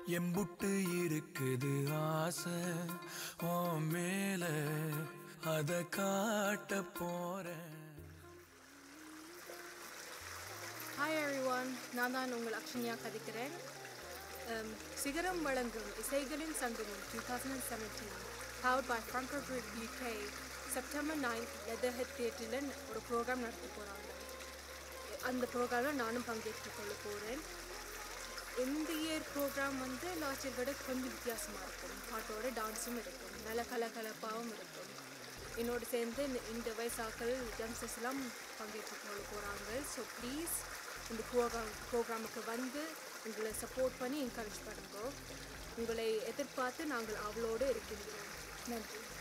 எம்புட்டு இருக்குது ஆசை ஓ மேல அத காட்ட போறேன். Hi everyone, நான் தான் உங்கள் அக்ஷன்யா கதைக்கிறேன். சிகரம் வழங்கும் இசைகளின் சங்கமம் 2017 powered by Franco Group UK September 9 Leatherhead தியேட்டரில் ஒரு ப்ரோக்ராம் நடத்த போகிறாங்க. அந்த ப்ரோக்ராமில் நானும் பங்கேற்றுக் கொள்ள போகிறேன். இந்த இயர் ப்ரோக்ராம் லாஸ்ட் இயர் விட கொஞ்சம் வித்தியாசமாக இருக்கும். பாட்டோட டான்ஸும் இருக்கும், நல்ல கலகலப்பாகவும் இருக்கும். என்னோடு சேர்ந்து இந்த வயசாக்கள் யங்ஸ்டர்ஸ் எல்லாம் பங்கேற்றுக் கொள்ள போகிறாங்க. ஸோ ப்ளீஸ் இந்த ப்ரோக்ராமுக்கு வந்து உங்களை சப்போர்ட் பண்ணி என்கரேஜ் பண்ணுங்க. உங்களை எதிர்பார்த்து நாங்கள் அவளோடு இருக்கின்றோம். நன்றி.